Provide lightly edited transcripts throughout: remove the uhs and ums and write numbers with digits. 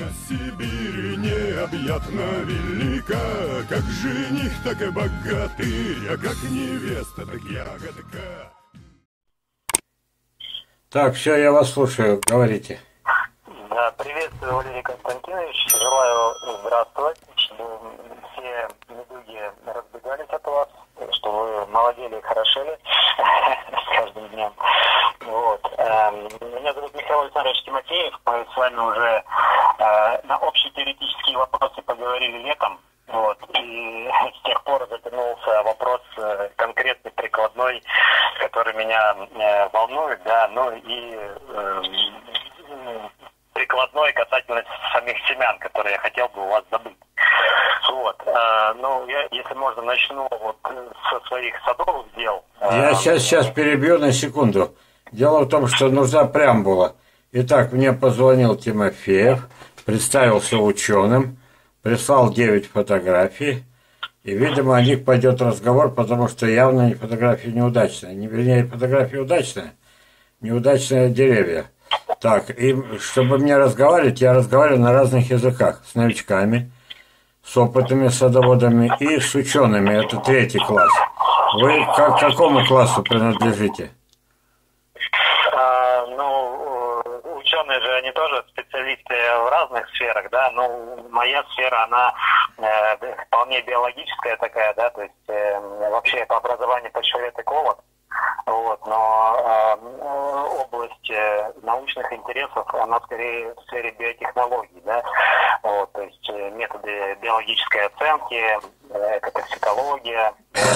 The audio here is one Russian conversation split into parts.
Сибирь необъятно велика, как жених, так и богатырь, а как невеста, так ягодка. Так, все, я вас слушаю, говорите. Да, приветствую, Валерий Константинович. Желаю здравствовать, чтобы все недуги разбегались от вас, чтобы вы молодели и хорошели с каждым днем. Вот. Меня зовут Михаил Александрович Тимофеев. Мы с вами уже на общие теоретические вопросы поговорили летом. Вот. И с тех пор затянулся вопрос конкретный, прикладной, который меня волнует, да, ну и прикладной касательно самих семян, которые я хотел бы у вас добыть. Вот. Ну, я, если можно, начну вот со своих садовых дел. Я сейчас перебью на секунду. Дело в том, что нужна преамбула. Итак, мне позвонил Тимофеев, представился ученым, прислал 9 фотографий, и, видимо, о них пойдет разговор, потому что явно фотографии неудачные. Вернее, фотографии удачные, неудачные деревья. Так, и чтобы мне разговаривать, я разговариваю на разных языках. С новичками, с опытными садоводами и с учеными. Это 3-й класс. Вы к какому классу принадлежите? Ученые же, они тоже специалисты в разных сферах, да, но моя сфера, она вполне биологическая такая, да, то есть вообще по образованию почвовед-эколог, вот, но область научных интересов, она скорее в сфере биотехнологий, да, вот, то есть методы биологической оценки, токсикология,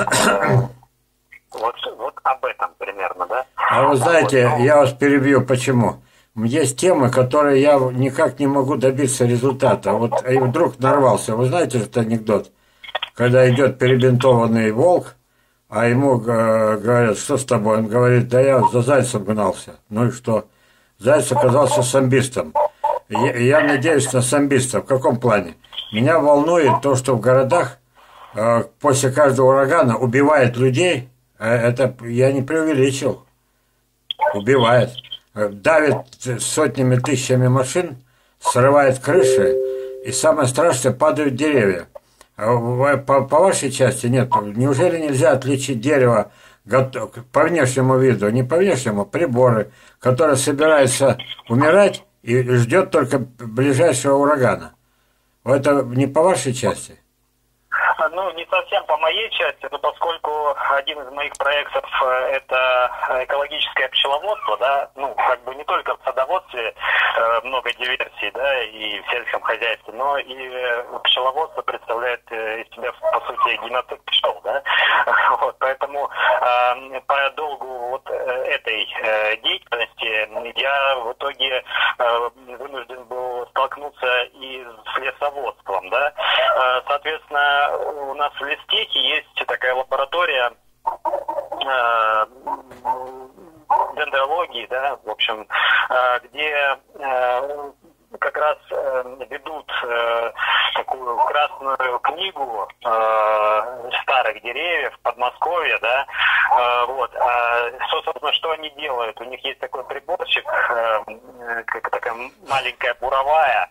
вот об этом примерно, да. А вы знаете, я вас перебью, почему? Есть темы, которые я никак не могу добиться результата. Вот и вдруг нарвался. Вы знаете этот анекдот? Когда идет перебинтованный волк, а ему говорят, что с тобой? Он говорит, да я за зайцем гнался. Ну и что? Заяц оказался самбистом. Я надеюсь на самбиста. В каком плане? Меня волнует то, что в городах после каждого урагана убивает людей. Это я не преувеличил. Убивает. Давит сотнями, тысячами машин, срывает крыши, и самое страшное, падают деревья. По вашей части нет. Неужели нельзя отличить дерево по внешнему виду, не по внешнему, приборы, которое собирается умирать и ждет только ближайшего урагана? Это не по вашей части? Ну, не совсем по моей части, но поскольку один из моих проектов это экологическое пчеловодство, да, ну, как бы не только в садоводстве много диверсий, да, и в сельском хозяйстве, но и пчеловодство представляет из себя, по сути, геноцид пчел, да, вот, поэтому по долгу вот этой деятельности я в итоге вынужден был столкнуться и с лесоводством, да, соответственно, у нас в Листехе есть такая лаборатория дендрологии, да, в общем, где как раз ведут такую красную книгу старых деревьев Подмосковья, да, вот, собственно, что они делают? У них есть такой приборчик, как такая маленькая буровая,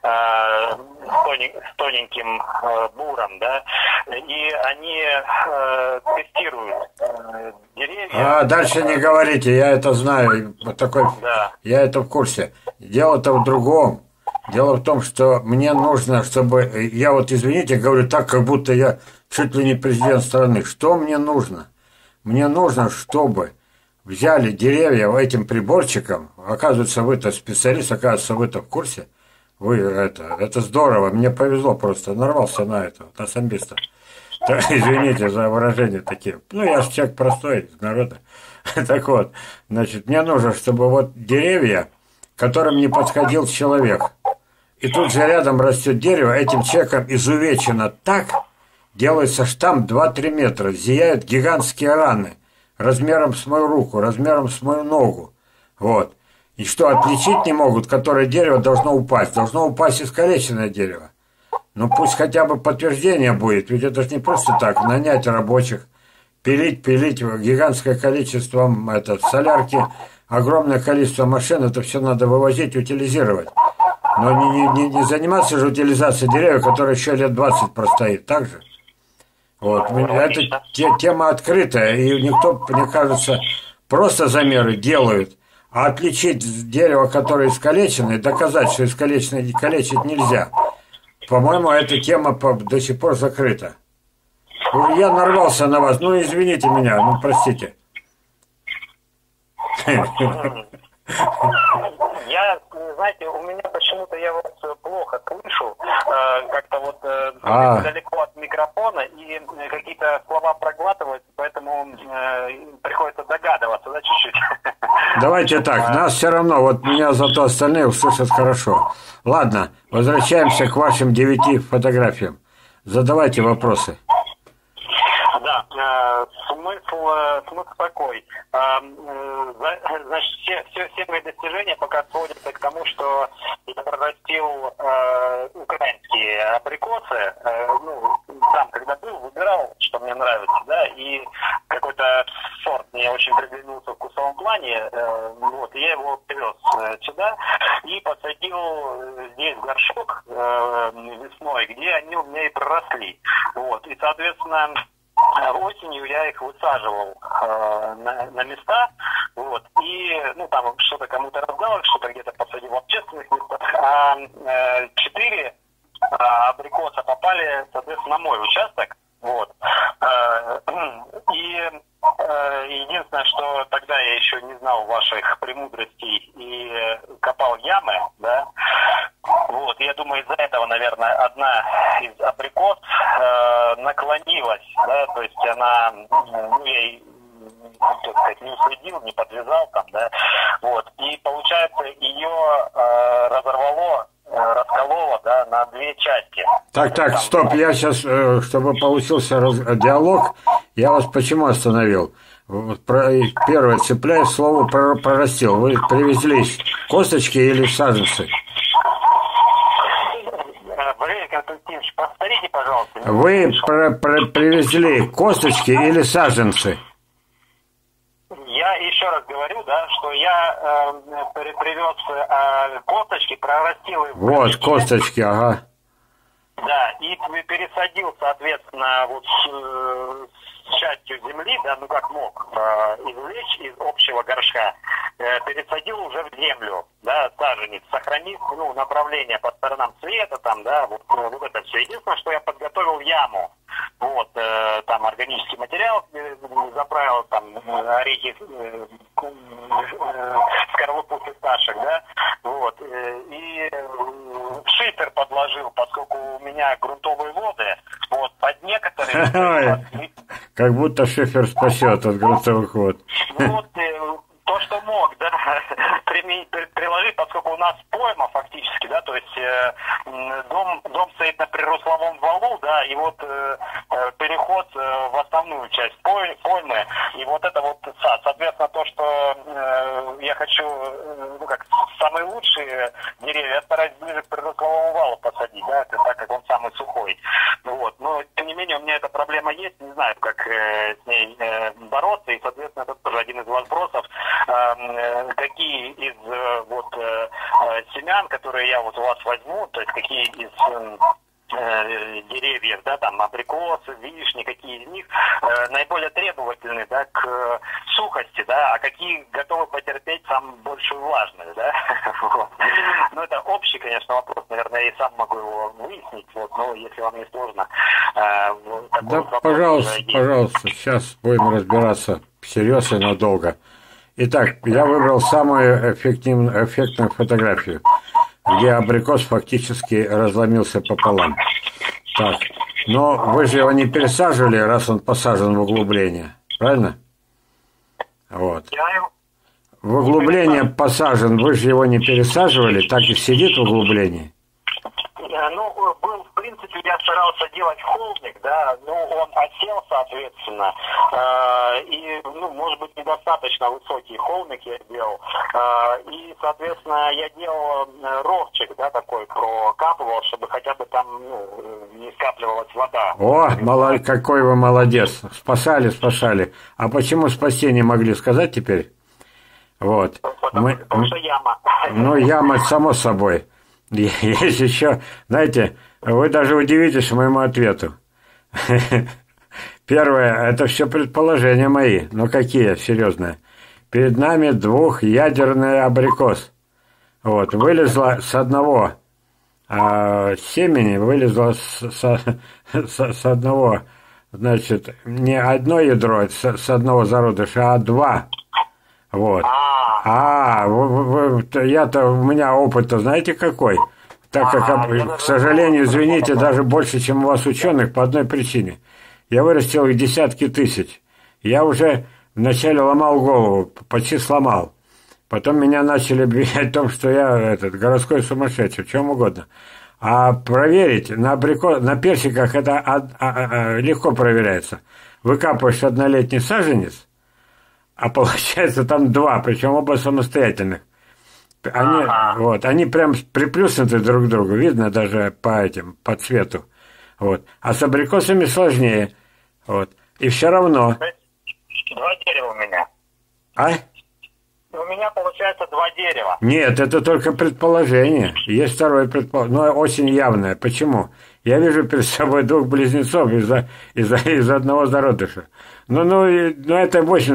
с тоненьким буром, да, и они тестируют деревья. Дальше не говорите, я это знаю, такой, да. Я это в курсе. Дело-то в другом. Дело в том, что мне нужно, чтобы... Я вот, извините, говорю так, как будто я чуть ли не президент страны. Что мне нужно? Мне нужно, чтобы взяли деревья этим приборчиком. Оказывается, вы-то специалист, оказывается, вы-то в курсе. Вы это здорово. Мне повезло просто. Нарвался на это, на самбиста. Извините за выражение такие. Ну, я же человек простой, из народа. Так вот, значит, мне нужно, чтобы вот деревья, которым не подходил человек, и тут же рядом растет дерево, этим человеком изувечено так, делается штамм 2-3 метра, зияют гигантские раны, размером с мою руку, размером с мою ногу. Вот. И что, отличить не могут, которое дерево должно упасть искалеченное дерево. Ну пусть хотя бы подтверждение будет, ведь это же не просто так, нанять рабочих, пилить, гигантское количество солярки, огромное количество машин, это все надо вывозить, утилизировать. Но не заниматься же утилизацией деревьев, которые еще лет 20 простоит, так же? Вот. Это тема открытая, и никто, мне кажется, просто замеры делают, а отличить дерево, которое искалечено, и доказать, что искалечено калечить нельзя. По-моему, эта тема до сих пор закрыта. Я нарвался на вас, ну извините меня, ну простите. Я, знаете, у меня почему-то я вас плохо слышу, как-то вот далеко от микрофона, и какие-то слова проглатываются, поэтому приходится догадываться, да, чуть-чуть. Давайте так, нас все равно, вот меня зато остальные услышат хорошо. Ладно, возвращаемся к вашим 9 фотографиям. Задавайте вопросы. Да, смысл такой. Значит, все мои достижения пока сводятся к тому, что я прорастил украинские абрикосы. Там, когда был, выбирал, что мне нравится, да, и какой-то сорт мне очень приглянулся в вкусовом плане. Вот, я его привез сюда и посадил здесь в горшок весной, где они у меня и проросли. Вот, и, соответственно, осенью я их высаживал на места, вот, и, там что-то кому-то раздал, что-то где-то посадил в общественных местах, а 4 абрикоса попали, соответственно, на мой участок, вот, и единственное, что тогда я еще не знал ваших премудростей и копал ямы, да, вот, я думаю, из-за этого, наверное, одна из абрикос наклонилась, да, то есть она, я ей, так сказать, не уследил, не подвязал там, да, вот, и получается ее разорвало, раскололо, да, на 2 части. Так, стоп, я сейчас, чтобы получился диалог, я вас почему остановил? Первое, цепляя слово прорастил. Вы привезли косточки или саженцы? Валерий Константинович, повторите, пожалуйста. Вы привезли косточки или саженцы? Я еще раз говорю, да, что я привез косточки, прорастил их. Вот, косточки, ага. Да, и пересадил, соответственно, вот с частью земли, да, как мог, извлечь из общего горшка, пересадил уже в землю, да, саженец, сохранив, направление по сторонам света, там, да, вот это все. Единственное, что я подготовил яму, вот, там органический материал заправил, там, орехи, скорлупу фисташек, да, вот, и шифер подложил, поскольку у меня грунтовые воды, вот, под некоторые... Как будто шифер спасет от грунтовых вод. Вот, то, что мог, да, приложить, поскольку у нас пойма фактически, да, то есть дом стоит на прирословом валу, да, и вот переход в основную часть поймы, и вот это вот сад. Соответственно, то, что я хочу, самые лучшие деревья, я стараюсь ближе к прирословому валу посадить, да, это так как он самый сухой. Вот, но, тем не менее, у меня эта проблема есть, не знаю, как с ней бороться, и, соответственно, это тоже один из вопросов, какие из семян, которые я вот у вас возьму, то есть какие из деревьев, да, там абрикосы, вишни, какие из них наиболее требовательны, да, к сухости, да, а какие готовы потерпеть самую большую влажность, да. Вот. Ну, это общий, конечно, вопрос, наверное, я и сам могу его выяснить, вот, но если вам не сложно. Да, пожалуйста, сейчас будем разбираться всерьез и надолго. Итак, я выбрал самую эффектную фотографию, где абрикос фактически разломился пополам. Так, но вы же его не пересаживали, раз он посажен в углубление, правильно? Вот. В углубление посажен, вы же его не пересаживали, так и сидит в углублении? Ну, был, в принципе, я старался делать холмик, да, ну, он осел, соответственно, и, может быть, недостаточно высокий холмик я делал, и, соответственно, я делал ровчик, да, такой прокапывал, чтобы хотя бы там, не скапливалась вода. О, какой вы молодец, спасали. А почему спасти не могли сказать теперь? Вот. Потому что яма. Ну, яма, само собой. Есть еще, знаете, вы даже удивитесь моему ответу. Первое, это все предположения мои. Но какие, серьезные. Перед нами двухъядерный абрикос. Вот, вылезла с одного семени, вылезла с одного, значит, не одно ядро с одного зародыша, а два. Вот. Я-то, у меня опыт-то знаете какой? Так как, к сожалению, извините, даже больше, чем у вас ученых, по одной причине. Я вырастил их десятки тысяч. Я уже вначале ломал голову, почти сломал. Потом меня начали обвинять в том, что я городской сумасшедший, в чем угодно. А проверить на персиках это легко проверяется. Выкапываешь однолетний саженец, а получается там два, причем оба самостоятельных. Они прям приплюснуты друг к другу, видно даже по цвету. Вот. А с абрикосами сложнее. Вот. И все равно. Два дерева у меня. У меня получается два дерева. Нет, это только предположение. Есть второе предположение, но очень явное. Почему? Я вижу перед собой двух близнецов из одного зародыша. Ну, это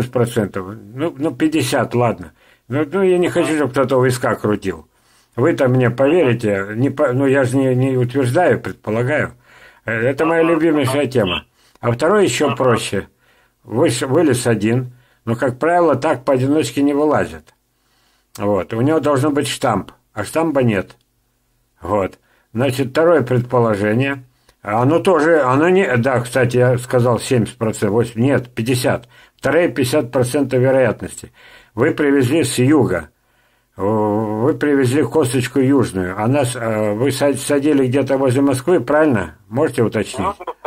80%. 50%, ладно. Я не хочу, чтобы кто-то у виска крутил. Вы-то мне поверите. Я же не утверждаю, предполагаю. Это моя любимейшая тема. А второй еще проще. Вылез один, но, как правило, так поодиночке не вылазит. Вот. У него должен быть штамп, а штампа нет. Вот. Значит, второе предположение. Оно не... Да, кстати, я сказал 70%, 80%, нет, 50%. Вторые 50% вероятности. Вы привезли с юга. Вы привезли косточку южную. Вы садили где-то возле Москвы, правильно? Можете уточнить?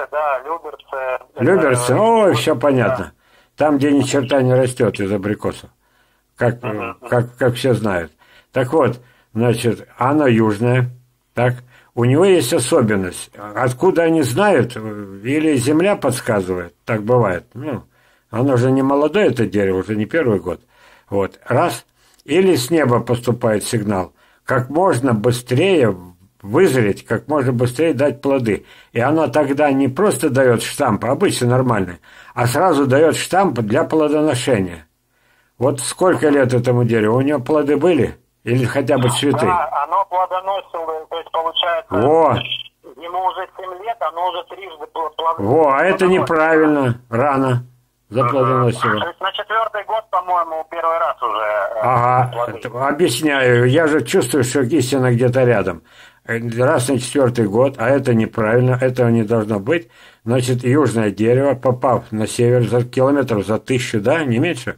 Люберцы. Ой, все понятно. Там, где ни черта не растет из абрикосов. Как все знают. Так вот, значит, оно южное. Так. У него есть особенность. Откуда они знают? Или земля подсказывает. Так бывает. Оно же не молодое, это дерево, уже не первый год. Вот. Раз. Или с неба поступает сигнал. Как можно быстрее вызреть, как можно быстрее дать плоды. И оно тогда не просто дает штамп, обычно нормальный, а сразу дает штамп для плодоношения. Вот сколько лет этому дереву? У него плоды были? Или хотя бы цветы? Да, оно плодоносило, то есть получается... Ему уже 7 лет, оно уже трижды плодоносило. А это неправильно, рано заплодоносило. То есть на 4-й год, по-моему, первый раз уже... Объясняю. Я же чувствую, что истина где-то рядом. Раз на 4-й год, а это неправильно, этого не должно быть. Значит, южное дерево, попав на север километров за 1000, да, не меньше?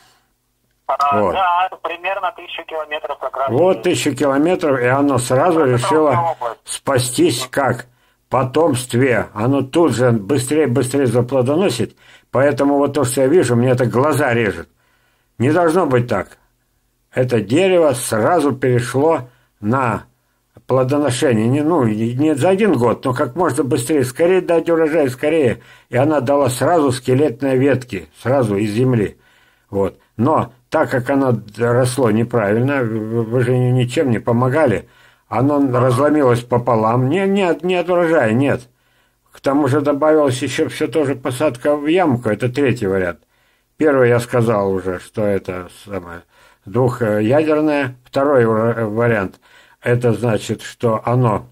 Вот. Да, примерно 1000 километров как раз. Вот 1000 километров, и оно сразу решило спастись как? Потомстве. Оно тут же быстрее заплодоносит. Поэтому вот то, что я вижу, мне это глаза режет. Не должно быть так. Это дерево сразу перешло на плодоношение. Не за 1 год, но как можно быстрее. Скорее дать урожай, скорее. И она дала сразу скелетные ветки, сразу из земли. Вот. Но так как оно росло неправильно, вы же ничем не помогали, оно разломилось пополам. Нет урожая, нет. К тому же добавилось еще все тоже посадка в ямку, это 3-й вариант. Первый я сказал уже, что это двухъядерное. Второй вариант, это значит, что оно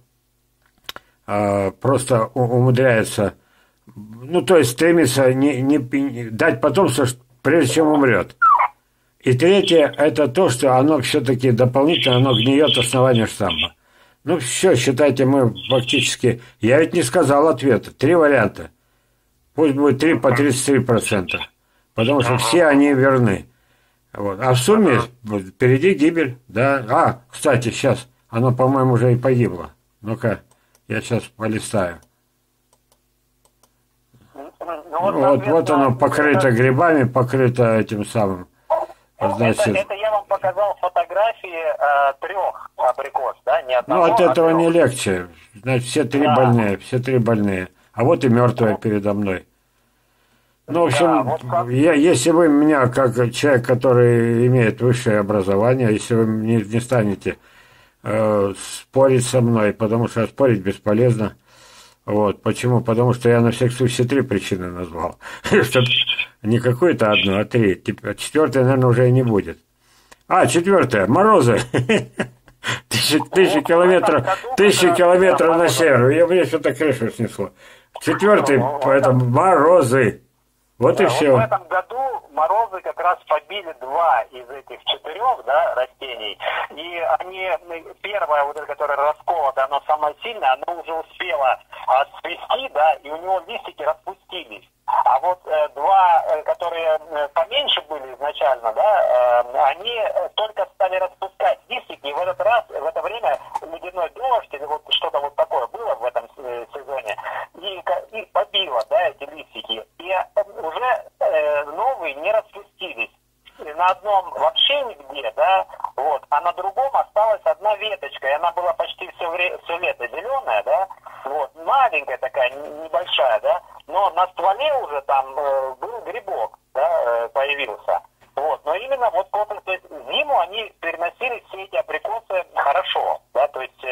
просто умудряется, то есть стремится не дать потомство, прежде чем умрет. И третье, это то, что оно все-таки дополнительно, оно гниет основание штамма. Все, считайте, мы фактически... Я ведь не сказал ответа. 3 варианта. Пусть будет 3 по 33%. Потому что все они верны. Вот. А в сумме впереди гибель. Да. Кстати, сейчас оно, по-моему, уже и погибло. Ну-ка, я сейчас полистаю. Вот оно покрыто грибами, покрыто этим самым. Значит, это я вам показал фотографии 3 абрикос, да, не одного. От этого не легче. Значит, все 3 больные. А вот и мертвая передо мной. В общем, если вы меня, как человек, который имеет высшее образование, если вы не станете спорить со мной, потому что спорить бесполезно. Вот. Почему? Потому что я на всякий случай все 3 причины назвал. Чтоб не какую-то одну, а 3. Четвертая, наверное, уже и не будет. А, 4. Морозы. Тысячи километров на север. Я мне что-то крышу снесло. 4, поэтому морозы. Вот и все. В этом году морозы как раз побили 2 из этих 4, да, растений. И они, первое, вот это, которое расколото, оно самое сильное, оно уже успело отцвести, да, и у него листики распустились. А вот 2, которые поменьше были изначально, да, они только стали распускать листики, и в этот раз, в это время ледяной дождь или вот что-то вот такое было в этом сезоне, и их побило, да, эти листики, и уже новые не распустились. И на одном вообще нигде, да, вот, а на другом осталась одна веточка, и она была почти все лето зеленая, да, вот, маленькая такая, небольшая, да, но на стволе уже там был грибок, да, появился. Вот, но именно вот то есть зиму они переносили все эти абрикосы хорошо, да, то есть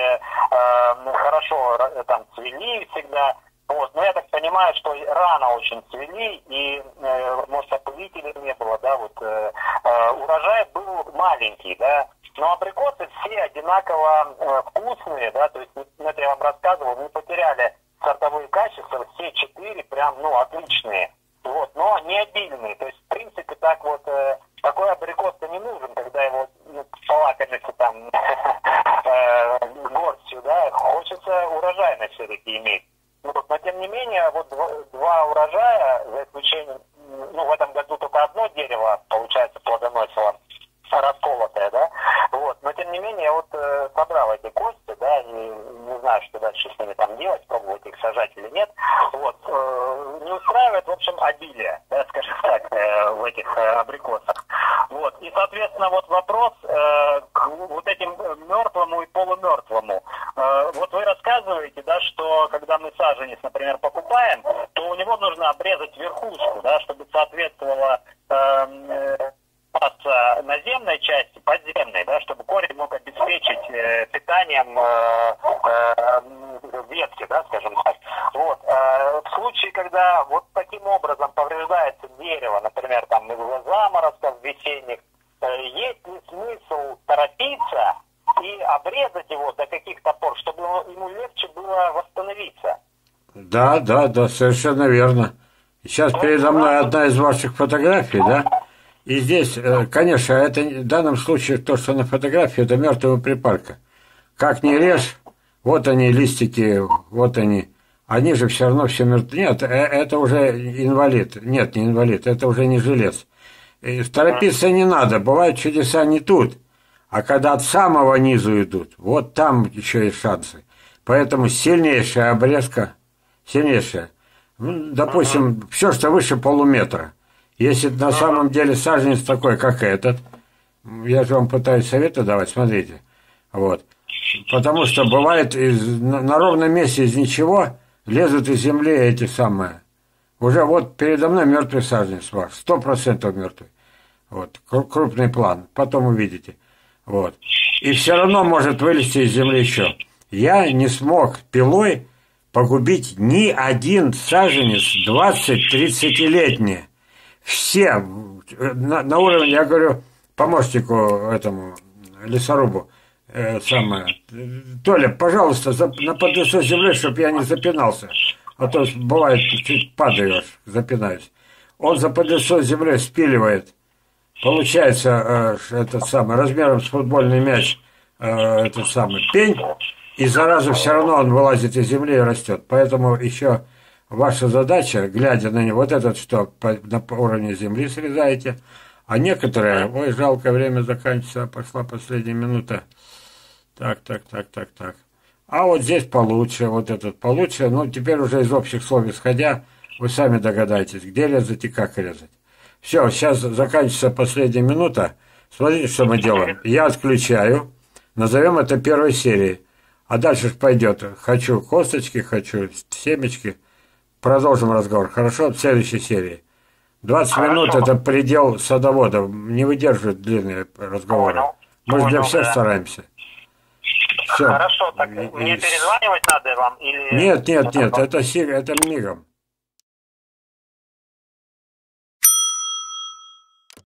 хорошо там цвели всегда. Вот, но я так понимаю, что рано очень цвели, и, может, опылителей не было, да, вот, урожай был маленький, да, но абрикосы все одинаково вкусные, да, то есть, это я вам рассказывал, не потеряли сортовые качества, все 4 прям, ну, отличные, вот, но не обильные, то есть, в принципе, так вот, такой абрикос-то не нужен, когда его полакомиться там горстью, да, хочется урожайность все-таки иметь. Вот, но тем не менее, вот 2 урожая, за исключением, ну, в этом году только одно дерево, получается, плодоносило, расколотое, да, вот, но тем не менее, я вот собрал эти кости, да, и не знаю, что дальше с ними там делать, пробовать их сажать или нет, вот, не устраивает, в общем, обилие, да, скажем так, в этих абрикосах, вот, и, соответственно, вот вопрос к вот этим мертвому и полумертвому, вот вы рассказываете, да, что когда мы саженец, например, покупаем, то у него нужно обрезать верхушку, да, чтобы соответствовало наземной части, подземной, да, чтобы корень мог обеспечить питанием ветки, да, скажем так. Вот. В случае, когда вот таким образом повреждается дерево, например, там из-за заморозков весенних, есть ли смысл торопиться и обрезать его до каких-то пор, чтобы ему легче было восстановиться? Да, совершенно верно. Сейчас передо мной одна из ваших фотографий, да? И здесь, конечно, это в данном случае то, что на фотографии, это мертвая припарка. Как ни режь, вот они, листики, вот они. Они же все равно все мертвы. Нет, это уже инвалид. Нет, не инвалид, это уже не жилец. И торопиться не надо, бывают чудеса не тут. А когда от самого низу идут, вот там еще есть шансы. Поэтому сильнейшая обрезка, сильнейшая. Ну, допустим, все, что выше полуметра. Если на самом деле саженец такой, как этот, я же вам пытаюсь советы давать, смотрите. Вот. Потому что бывает на ровном месте из ничего лезут из земли эти самые. Уже вот передо мной мертвый саженец ваш, 100% мертвый. Вот. Крупный план, потом увидите. Вот. И все равно может вылезти из земли еще. Я не смог пилой погубить ни один саженец 20-30-летний. Все на уровне, я говорю, помощнику этому лесорубу, самое, Толя, пожалуйста, на подлесу земли, чтобы я не запинался. А то бывает, чуть падаешь, запинаюсь. Он за подлесу земли спиливает. Получается, этот самый, размером с футбольный мяч, этот самый пень, и зараза все равно он вылазит из земли и растет. Поэтому еще ваша задача, глядя на него, вот этот, что на уровне земли срезаете, а некоторые, ой, жалко, время заканчивается, пошла последняя минута. Так. А вот здесь получше, вот этот получше. Ну, теперь уже из общих слов исходя, вы сами догадаетесь, где резать и как резать. Все, сейчас заканчивается последняя минута. Смотрите, что мы делаем. Я отключаю, назовем это первой серией. А дальше пойдет. Хочу косточки, хочу семечки. Продолжим разговор. Хорошо? В следующей серии. 20 минут – это предел садовода. Не выдерживает длинные разговоры. Мы же для всех стараемся. Все. Хорошо, так мне перезванивать надо вам? Или... Нет, это мигом.